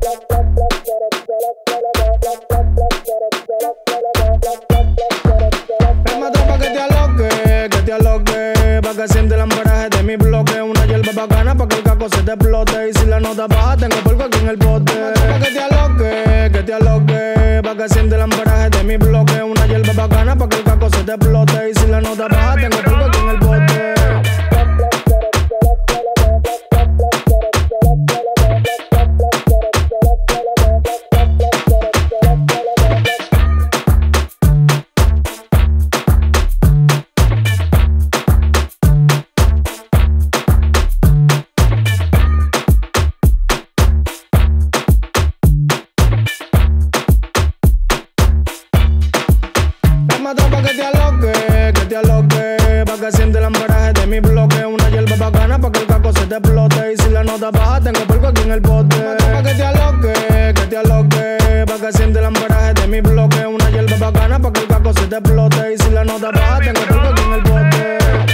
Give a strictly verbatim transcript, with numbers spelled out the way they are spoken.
Me atrapa que te aloque, que te aloque, pa' que siente el amperaje de mi bloque. Una hierba bacana pa' que el caco se te explote. Y si la nota baja, tengo polvo aquí en el bote. Me atrapa que te aloque, que te aloque, pa' que siente el amperaje de mi bloque. Una hierba bacana pa' que el caco se te explote. Y si la nota baja, tengo polvo aquí en el bote. Me atrapa que te aloque, que te aloque, pa' que siente el amperaje de mi bloque. Una hierba bacana pa' que el caco se te explote. Y si la nota baja, tengo polvo aquí en el bote. Me atrapa que te aloque, que te aloque, pa' que siente el amperaje de mi bloque. Una hierba bacana pa' que el caco se te explote. Y si la nota baja, tengo polvo aquí en el bote.